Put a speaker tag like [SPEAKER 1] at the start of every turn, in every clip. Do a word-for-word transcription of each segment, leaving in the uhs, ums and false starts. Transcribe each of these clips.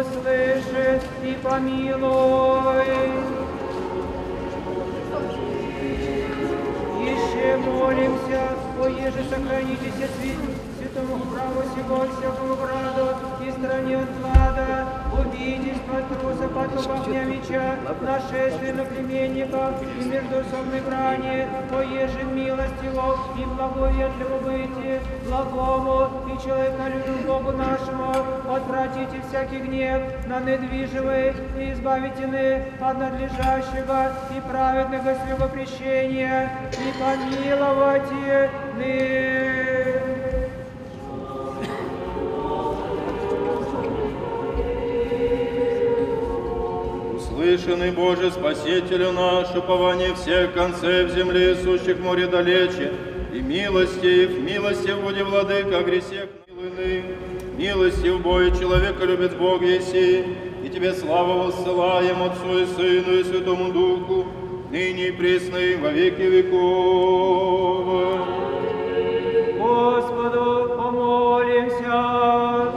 [SPEAKER 1] услыши и помилуй. Еще молимся, о еже сохранитесь святому храму сего, всякому граду и стране от глада, убитесь под труса, под огня меча, нашествие на племенников и междоусобной брани, о еже милостиво и благоведливо бытие, благому и человеколюбивому Богу нашему, отвратите всякий гнев на недвижимый и избавительный от надлежащего и праведного своего прещения, и помиловать ны.
[SPEAKER 2] Услышанный Боже, Спасителю наш, упование всех концев земли, сущих море далече, и милостив, милостив буди, владыка, гресех милый, милостив бой, человека любит Бог еси, и Тебе славу воссылаем Отцу и Сыну и Святому Духу, ныне и присно и во веки веков.
[SPEAKER 1] Господу помолимся.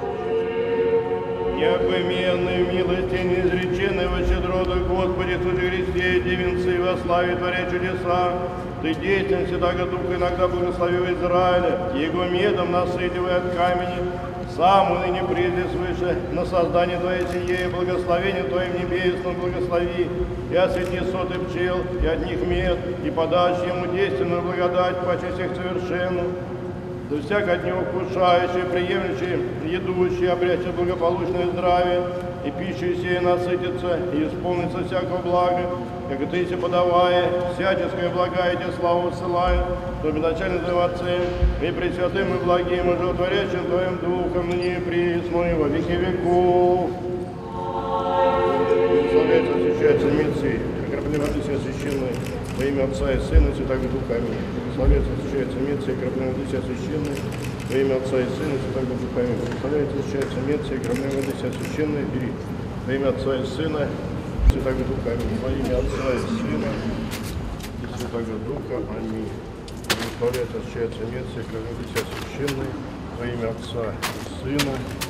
[SPEAKER 3] Необыменной милости неизреченного щедроту Господи, Иисусе Христе, Девинцы, во славе Творя чудеса, Ты действен Святаго Духа, иногда благословил Израиля, Его медом насытивая от камени, сам и ныне прежде свыше, на создание Твоей семьи и благословение Твоим небесным благослови, и освети соты пчел, и от них мед, и подачи ему действенную благодать, паче всех совершенную, да всяко от него вкушающий, приемлющий, едущий, обрящет благополучное здравие, и пищей сей насытится, и исполнится всякого блага, как и ты си подавая, всяческое благо и тебе славу ссылай, то начальник Твоим Отцем, и пресвятым, и благим, и животворящим Твоим Духом, ныне и присно, и во веки веков. Славяется, освящается мир сей, окроплен воды сей священной, во имя Отца и Сына, и Святаго Духа. Аминь. Славяется, освящается мир сей, окроплен воды сей священной, во имя Отца и Сына, и Святаго Духа. Аминь. Славяется, освящается мир сей, окроплен воды сей священной, бери. Во имя Отца и Сына, Святаго Духа. Аминь. Во имя Отца и Сына, и Святаго Духа. Аминь. Славяется, освящается мир сей, окроплен воды сей священной, во имя Отца и Сына,